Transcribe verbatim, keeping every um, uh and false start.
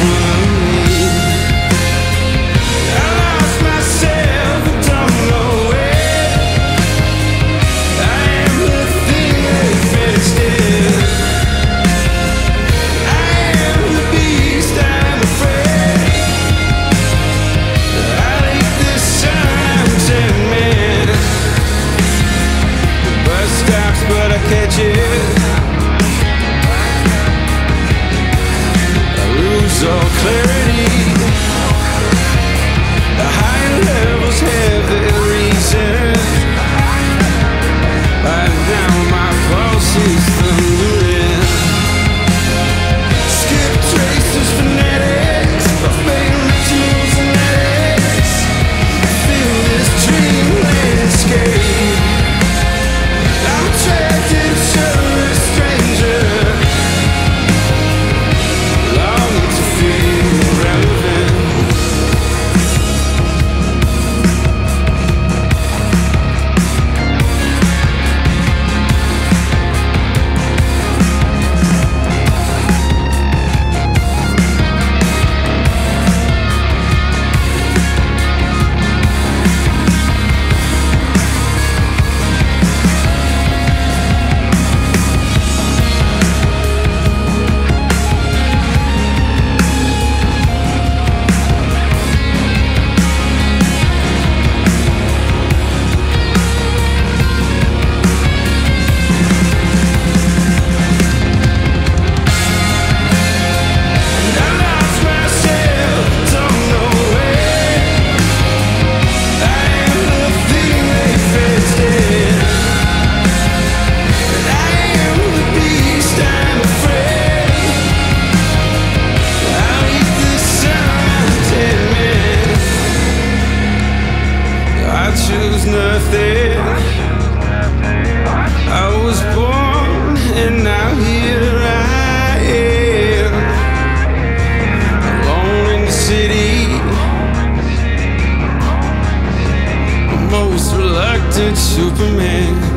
front of me. I lost myself, I don't know where. I am the thing that finished it. I am the beast, I'm afraid. I'll eat the sun, I'm ten men. The bus stops but I catch it. All clarity. The higher levels have their reason. Right now my pulse is thundering. Skip traces, phonetics, fame rituals and ethics. Feel this dream landscape. I'm trapped in a stranger. Nothing. I was born and now here I am, alone in the city, the most reluctant Superman.